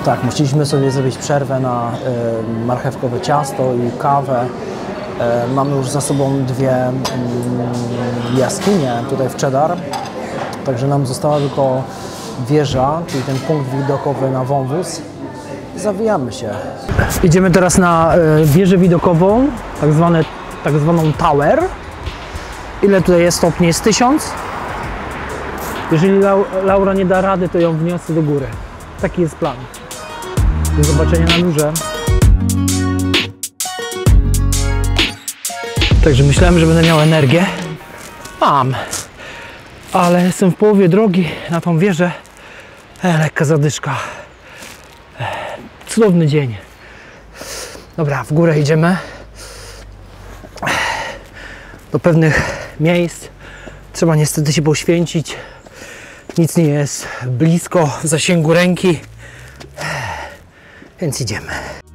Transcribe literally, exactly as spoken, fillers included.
Tak, musieliśmy sobie zrobić przerwę na y, marchewkowe ciasto i kawę. Y, mamy już za sobą dwie y, jaskinie tutaj w Cheddar, także nam została tylko wieża, czyli ten punkt widokowy na wąwóz. Zawijamy się. Idziemy teraz na y, wieżę widokową, tak, zwane, tak zwaną tower. Ile tutaj jest stopni? Jest tysiąc. Jeżeli Lau Laura nie da rady, to ją wniosę do góry. Taki jest plan. Do zobaczenia na górze. Także myślałem, że będę miał energię. Mam. Ale jestem w połowie drogi na tą wieżę. E, lekka zadyszka. E, cudowny dzień. Dobra, w górę idziemy. Do pewnych miejsc trzeba niestety się poświęcić. Nic nie jest blisko w zasięgu ręki. Więc idziemy.